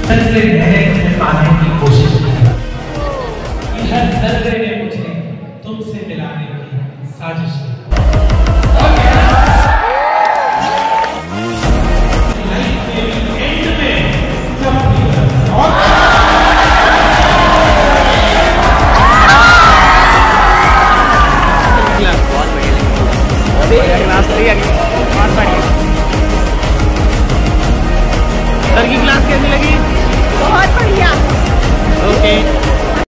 से मुझे पाने की कोशिश की। हर जर्रे ने मुझे तुमसे मिलाने की साजिश की। सर की क्लास कैसी लगी? बहुत बढ़िया। ओके।